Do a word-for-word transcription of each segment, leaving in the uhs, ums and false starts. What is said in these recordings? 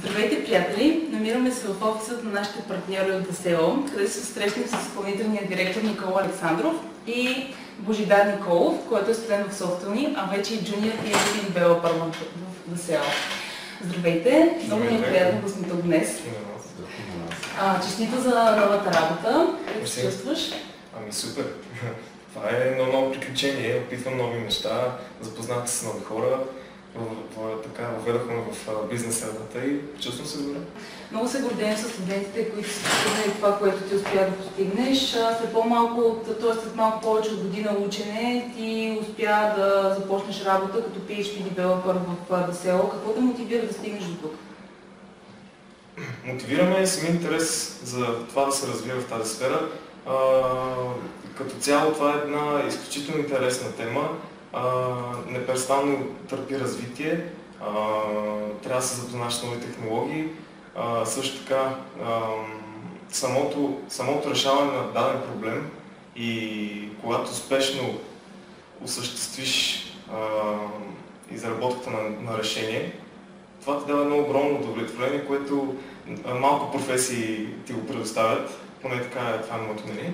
Здравейте, приятели! Намираме се в офисът на нашите партньори от ДСО, където се срещнем с изпълнителния директор Никола Александров и Божидар Николов, който е студент в софтуни, а вече и джуниор и един девелопър в ДСО. Здравейте! Много ми е приятно да сме тук днес. А, честито за новата работа. Как се чувстваш? Ами супер! Това е едно ново приключение, опитвам нови неща, запознах се с нови хора. Така, въведохме в бизнес средата и чувствам се добре. Много се гордеем с студентите, които са постигнали това, което ти успя да постигнеш. След по-малко, т.е. след малко повече от година учене, ти успя да започнеш работа като пи ейч пи девелопър в ДСО. Какво те мотивира да стигнеш до тук? Мотивираме самия интерес за това да се развива в тази сфера. А, като цяло това е една изключително интересна тема. Uh, непрестанно търпи развитие, uh, трябва да се запознаеш с нови технологии. Uh, също така, uh, самото, самото решаване на даден проблем и когато успешно осъществиш uh, изработката на, на решение, това ти дава едно огромно удовлетворение, което uh, малко професии ти го предоставят, поне така е, това е моето мнение.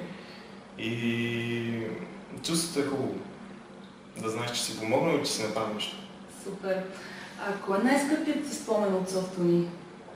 И чувството е хубаво. Да знаеш, че си помогнал и че си направил нещо. Супер. А кой е най-скъпият ти спомен от софтуни?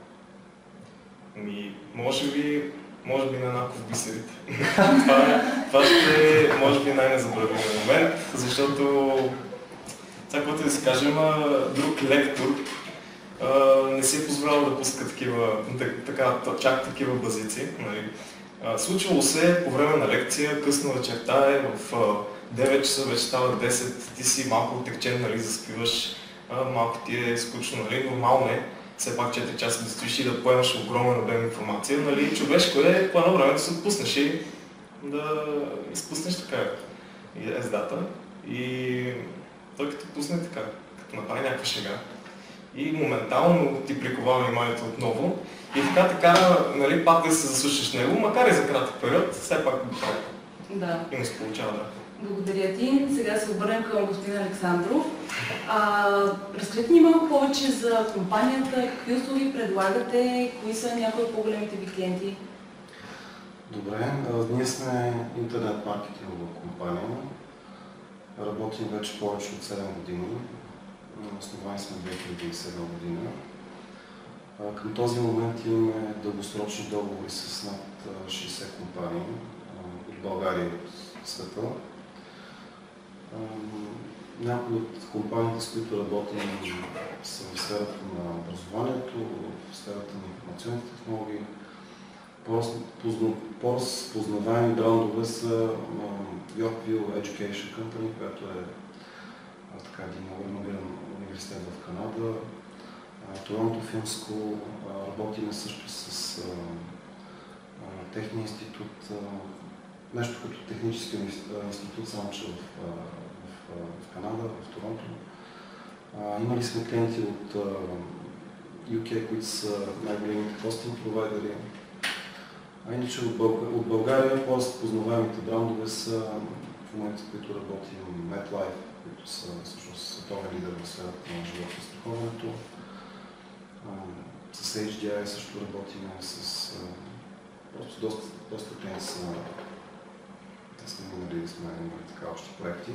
Ми, може би, може би на Наков бисерите. това, е, това ще е, може би, най-незабравимия момент, защото, сега каквото да си кажем, друг лектор а, не си е позволял да пуска такива, така, чак такива базици. Нали. А, случвало се по време на лекция, късно вечерта е в девет часа, вече става десет, ти си малко отекчен, нали, заспиваш, а, малко ти е скучно, нали, нормално е все пак четири часа да стоиш и да поемаш огромен обем информация, нали, човешко е по едно време да се отпуснеш и да изпуснеш така ездата и той като пусне така, като направи някаква шега и моментално ти приковава вниманието отново и така така, нали, пак да се заслушаш него, макар и за кратък период, все пак да. И не се получава да. Благодаря ти. Сега се обърнем към господин Александров. Разкажете ни малко повече за компанията, какви услуги предлагате, кои са някои от по-големите ви клиенти? Добре, а, ние сме интернет маркетингова компания. Работим вече повече от седем години. Основани сме две хиляди и седма година. А, към този момент имаме дългосрочни договори с над шейсет компании а, от България и от света. Някои от компаниите, с които работим, са в сферата на образованието, в сферата на информационните технологии. По-разпознаваеми брандове са Yorkville Education Company, която е така, един много реномиран университет в Канада. Торонто Film School, работим също с техния институт, нещо като технически институт, само че в, в, в Канада, в Торонто. А, имали сме клиенти от ю кей, които са най-големите хостинг провайдери. А иначе от, Бълг... от България по-разпознаваемите брандове са в момента, в които работим MetLife, които са всъщност световен лидер в сферата на животно страховането. С ейч ди ай също работим с просто доста, доста клиенти са сме минали, сме имали така още проекти.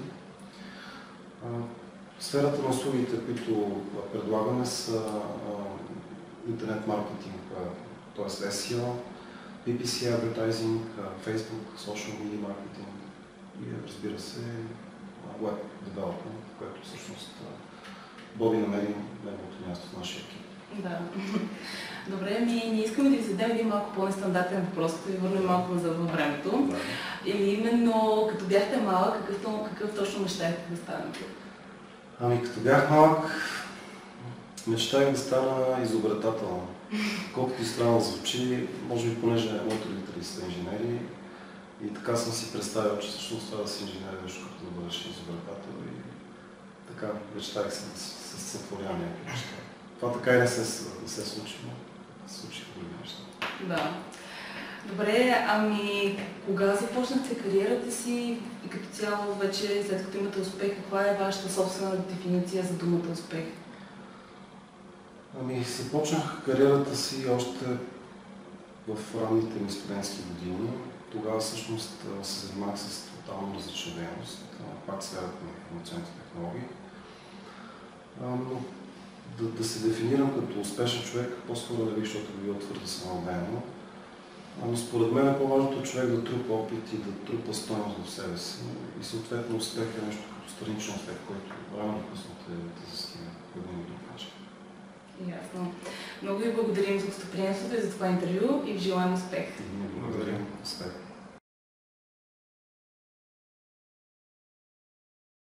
В сферата на услугите, които предлагаме, са интернет маркетинг, т.е. ес и о, пи пи си advertising, Facebook, social media маркетинг и, разбира се, web development, което всъщност Боби намери неговото място в нашия екип. Да. Добре, ми не искаме да ви зададем един малко по-нестандартен въпрос, да ви върнем малко назад във времето. Да. Или именно, като бяхте малък, какъв, какъв точно мечтаехте да станете? Ами, като бях малък, мечтаех да стана изобретател. Колкото и странно звучи, може би понеже моите родители са инженери и така съм си представил, че всъщност това да си инженер е нещо, като да бъдеш изобретател и така мечтаех се да се сътворя някакви неща. Това така и не се, не се случи, но се случи други неща. Да. Добре, ами кога започнахте кариерата си и като цяло вече, след като имате успех, каква е вашата собствена дефиниция за думата успех? Ами, започнах кариерата си още в ранните ми студентски години. Тогава всъщност се занимавах с тотално различна дейност, пак сферата на информационните технологии. Но да, да се дефинирам като успешен човек, по-скоро да ви, защото би било твърде самоуверено. Но според мен е по-важното човек да трупа опит и да трупа стойност в себе си. И съответно успех е нещо като страничен успех, който рано или късно те, те застигне по един или друг начин. Ясно. Много ви благодарим за гостоприемството и за това интервю и ви желаем успех. Благодарим. Успех.